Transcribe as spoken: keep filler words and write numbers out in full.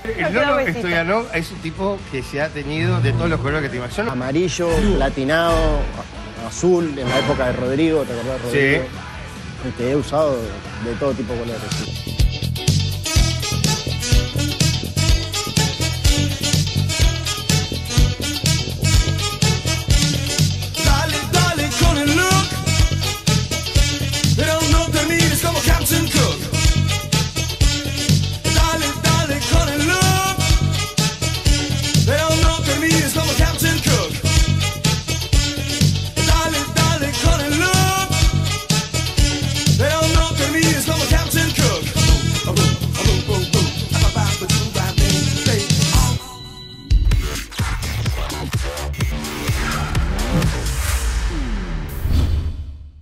El Lolo Stoyanov es un tipo que se ha tenido de todos los colores que te imaginas. Amarillo, platinado, azul, en la época de Rodrigo, ¿te acordás de Rodrigo? Sí. Que he usado de todo tipo de colores. Sí. Dale, dale con el look, pero no termines como